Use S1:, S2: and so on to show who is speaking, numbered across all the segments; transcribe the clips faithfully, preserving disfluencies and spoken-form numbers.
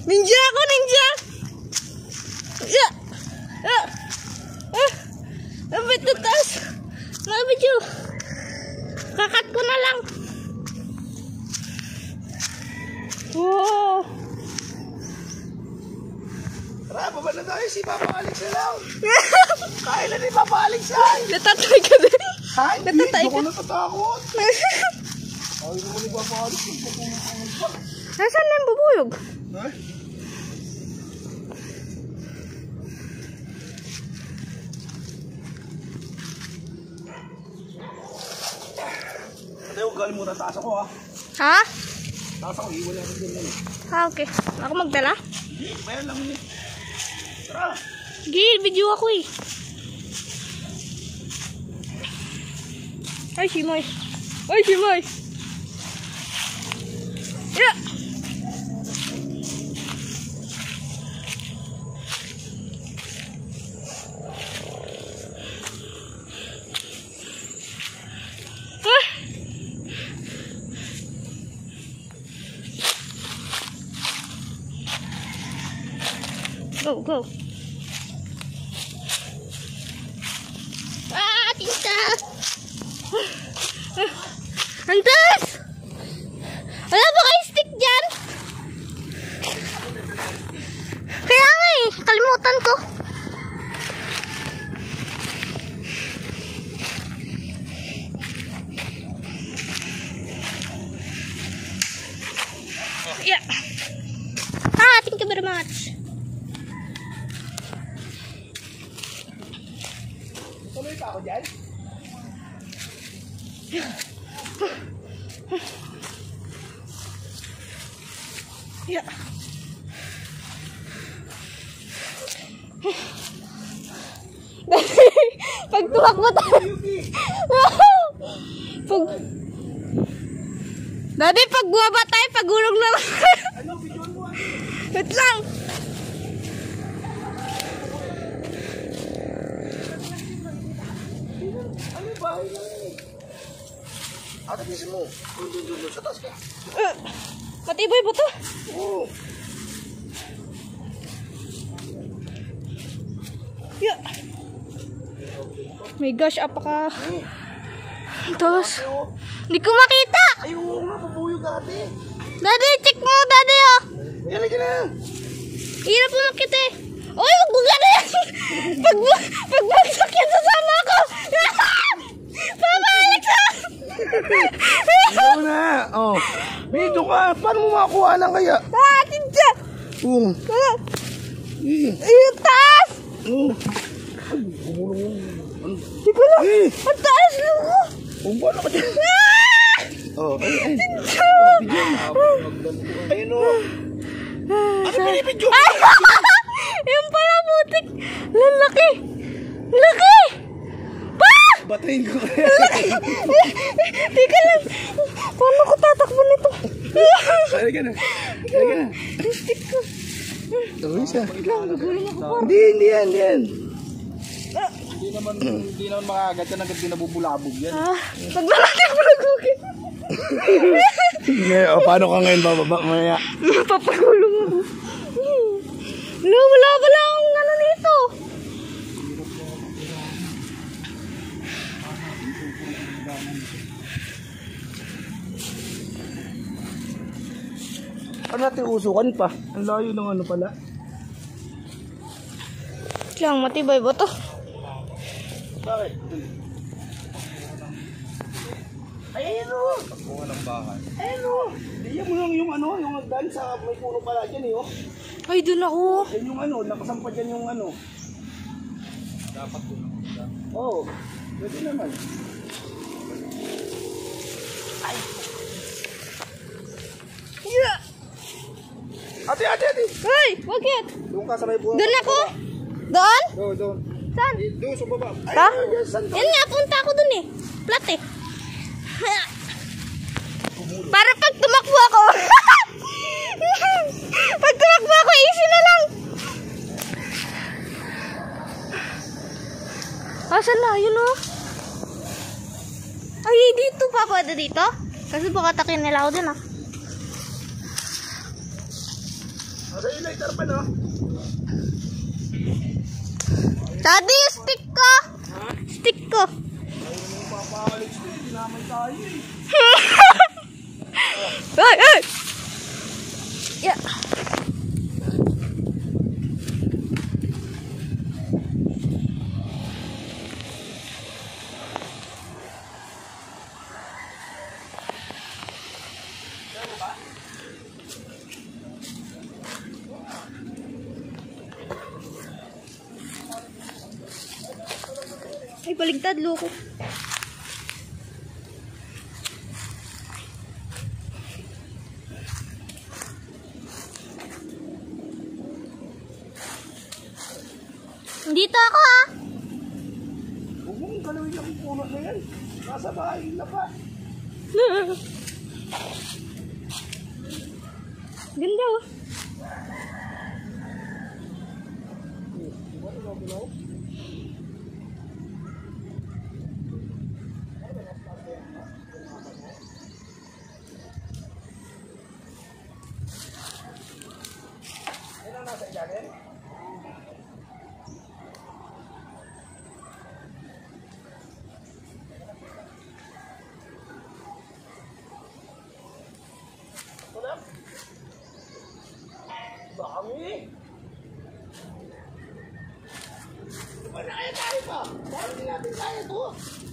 S1: Ninja ako, ninja! Ya! Ah! Ah! Lapit to taas! Lapit yun! Kakat ko na lang! Wow!
S2: Tara, baba na tayo si Papa Alex na lang! Kaya na ni Papa Alex yan!
S1: Natatay ka din!
S2: Ay, hindi!
S1: Natatay
S2: Ako
S1: ka!
S2: natatakot! Ay, naman ni Papa Alex yung pagpapalagpak!
S1: Nasaan na yung bubuyog?
S2: Ha? Ate, huwag kalimutan taas ako ha.
S1: Ha?
S2: Taas ako, iwan lang din lang.
S1: Ha, okay. Ako magdala?
S2: Hindi, bayan lang yun. Tara!
S1: Gil, video ako eh. Ay, si Moy. Ay, si Moy. Ya! Ah! Go, go. Ah, tinta! Ang taas! Wala ba kayo stick dyan? Kaya nga eh, kalimutan ko. Yeah. Ah, thank you very much.
S2: Tuloy pa ako dyan?
S1: Yeah. Pag tumakbo tayo. Pag... Daddy, pag buwaba tayo, pagulog na lang.
S2: Ano, video mo?
S1: Wait lang.
S2: Ano yung bahay lang yun? Ate, bisin mo. Doon, doon, doon, doon. Sa taas ka.
S1: Uh, matibay ba to?
S2: Oo.
S1: Yeah. My gosh, apaka. Tapos, hindi ko makita.
S2: Ay, oo nga, pabuyog ate.
S1: Daddy, check mo, daddy oh.
S2: Yan, lagi na.
S1: Hirap mo makita eh. Uy, wag mo gano'n. Pag, pag bagsak yan, sasama ako. Papa Alex ah.
S2: Ikaw na. Oh. Dito ka. Paano mo makakuha lang kaya?
S1: Ah, tinja.
S2: Oo.
S1: Ah,
S2: Eh.
S1: ayun, taas.
S2: Oo. Ay, gumulong mo. Ano?
S1: Di ko lang.
S2: Eh.
S1: Ang taas lang ko.
S2: Oh, paano ka dyan?
S1: Ah!
S2: Oh, ay, ay.
S1: Tinja.
S2: Ayun o. Ano pinipidyo?
S1: Ay! Yung pala butik. Lalaki. Laki. Pa!
S2: Batayin ko.
S1: Teka lang. Paano ko tatakbo nito?
S2: Halika na. Halika na.
S1: Stick ko.
S2: Tuloy siya.
S1: Gagawin ako pa.
S2: Hindi, hindi yan, hindi yan.
S3: Hindi naman, hindi naman makagat yan agad binabubulabog yan.
S1: Ah, pag lalaki ko nagugin.
S2: Ngayon, oh, paano ka ngayon bababa maya?
S1: Papagulong ako. Wala, wala, wala akong ano nito.
S2: Ano natin usukan pa? Ang layo ng ano pala.
S1: Lang, matibay ba to?
S2: Bakit? Ay, ayun o.
S3: Pagbuka ng bahay.
S2: Ayun o. Diyan mo lang yung ano, yung hagdan sa may puno pala dyan eh oh.
S1: Ay, dun ako.
S2: Yan yung ano, nakasampa dyan yung ano.
S3: Dapat doon.
S2: Oo. Oh, pwede naman. Ay.
S1: Yeah.
S2: Ate, ate, ate.
S1: Ay, bakit?
S2: Doon ka sa may buhay.
S1: Doon ako? Doon?
S2: Doon, doon.
S1: Saan?
S2: Doon sa baba. Ay,
S1: Ha?
S2: ay, ay, saan to?
S1: Yan nga, punta ako dun eh. Plat eh. Para pag tumakbo ako. Pag tumakbo ako, easy na lang. Asan na? Yun o. Ay, dito pa pwede dito? Kasi baka takin nila ako dun ah.
S2: Nasa yung lighter pa, no?
S1: Daddy, yung stick ko! Stick ko!
S2: Ayun mo Papa Alex, dinamay tayo eh.
S1: Ay, ay! Yeah. Ay, baligtad, loko. Dito ako, ha?
S2: Huwag mong galawin yung puno na yan. Nasa bahay na pa.
S1: Ganda, oh.
S2: Yan ang nasa ilalim. Wala. Dami. Wala kaya tayo pa. Bakit hindi natin kaya ito?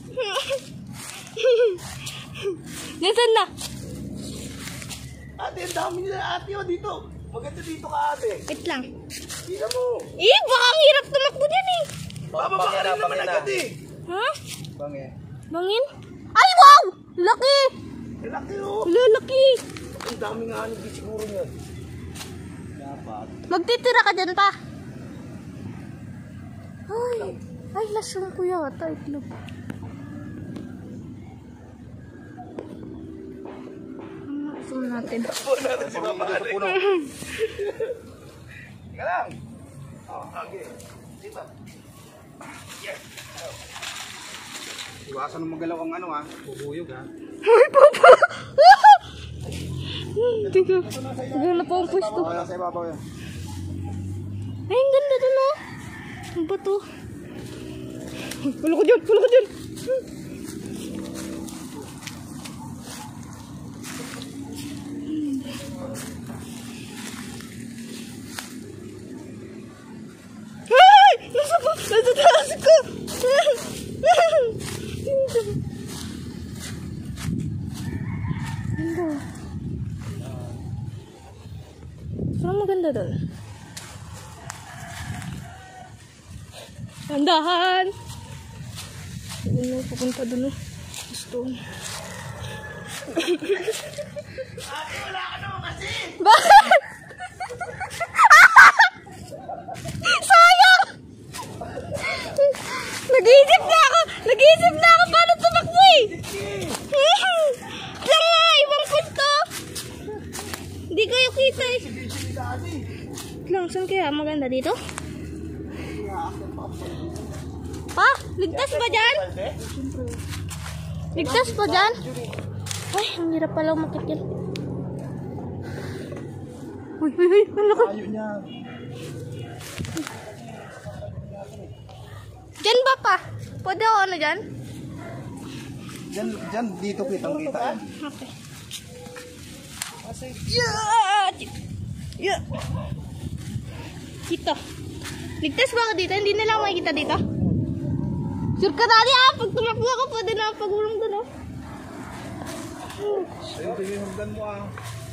S1: Nasaan na?
S2: Ate, ang dami nila ate o dito. Maganda dito ka ate.
S1: Wait lang.
S2: Tingnan mo.
S1: Eh, baka ang hirap tumakbo dyan, eh.
S2: Bababa ka rin naman agad eh.
S1: Ha?
S3: Bangi.
S1: Bangin? Ay, wow! Laki!
S2: Laki o.
S1: Lalaki!
S2: Ang dami nga ano di siguro yan.
S3: Dapat.
S1: Magtitira ka dyan pa. Ay, ay, lasyon ko yata. Itlog. Ano, zoom natin.
S2: Takbo natin si Papa Alex. Teka lang. Oh, okay. Diba? Yes.
S3: Iwasan mo magalaw ang ano ha. Bubuyog ha.
S1: Ay, papa! Tiga. Tiga na po ang pwesto.
S3: Wala sa ibabaw yan.
S1: Ay, ang ganda dun, oh. Ang bato. Pulo ko dyan, pulo ko dyan. Ay! Nasa po, nasa taas ko. Ganda. Ganda. Saan maganda dun? Tandahan! Ano, pupunta dun, oh. Gusto.
S2: Ate, wala ka naman kasi.
S1: Bakit? Sayang! Nag-iisip na ako! Nag-iisip na ako paano tumakbo eh! Lang nga, ibang pwesto! Hindi kayo kita eh.
S2: Sige, ate.
S1: Lang, saan kaya? Maganda dito? Pa, ligtas ba dyan? Ligtas ba dyan? Ay, ang hirap pala umakit yan. Uy, uy, uy, ang laki.
S3: Ayaw niya.
S1: Dyan ba pa? Pwede ako ano dyan?
S3: Diyan, diyan dito kitang kita yan.
S1: Okay. Yeah! Yeah! Dito. Ligtas ba ako dito? Hindi nila ako makikita dito? Sure ka tali ah! Pag tumakbo ako, pwede na pagulong doon oh.
S3: Ayun, ito yung hagdan mo ah.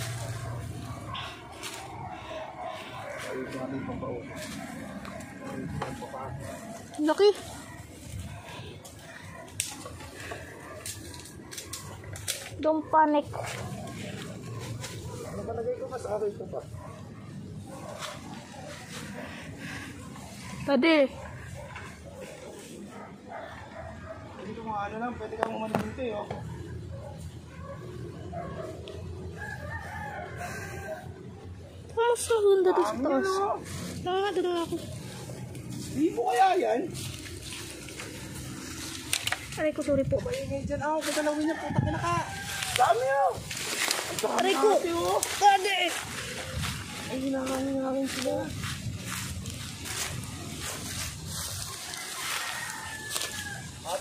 S3: Ayun, ito natin pang baon.
S1: Laki. Don't panic.
S2: Ano palagay ko mas okay ko pa?
S1: Pwede.
S3: Dito mga ano lang, pwede kang umanin dito eh. Oh.
S1: Mas maganda doon sa taas. Nga, doon nga ako.
S2: Hindi mo kaya yan?
S1: Aray ko, sorry po.
S3: Paingay dyan ako, kagalawin niya, putak na ka.
S2: Dami o.
S1: Aray ko.
S2: Ate o.
S1: Pwede.
S2: Ay, hinangangin nga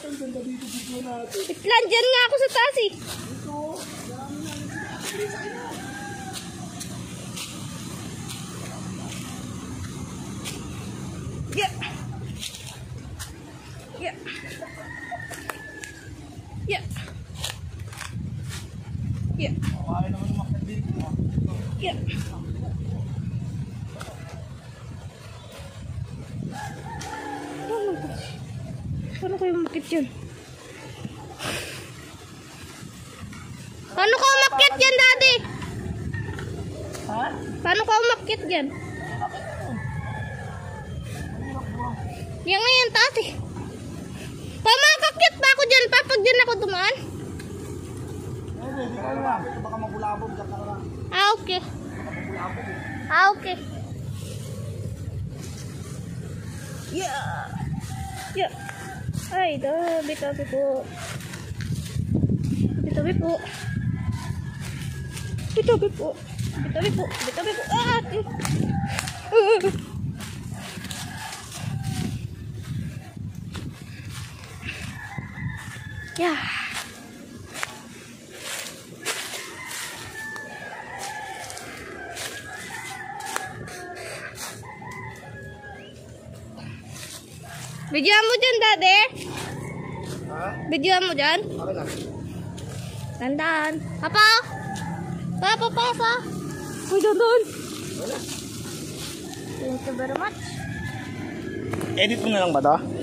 S2: Ang ganda dito dito natin.
S1: Itlan, dyan nga ako sa taas eh.
S2: Dito. Marami na. Bilis sa inyo.
S1: Yeah. Yeah. Yeah. Yeah.
S2: Kaya naman umakit dito.
S1: Yeah. Oh my gosh. Paano kayo umakit yun? Paano ka umakit dyan, Daddy?
S2: Ha?
S1: Paano ka umakit dyan? Yan nga yung taas eh. Pamakakit pa ako dyan pa pag dyan ako dumaan.
S2: Hindi, hindi ka lang. Baka mabulabog ka ka lang.
S1: Ah, okay. Ah, okay. Yeah. Yeah. Ay, tabi, tabi po. Tabi, tabi po. Tabi, tabi po. Tabi, tabi po. Tabi, tabi po. Ah! Uh. Yeah. Videoan mo dyan, Daddy.
S2: Ha?
S1: Videoan mo dyan.
S2: Okay lang.
S1: Dandan. Papa. Papa, papa. Uy, dandan.
S2: Wala.
S1: Thank you very much.
S2: Edit mo na lang ba to?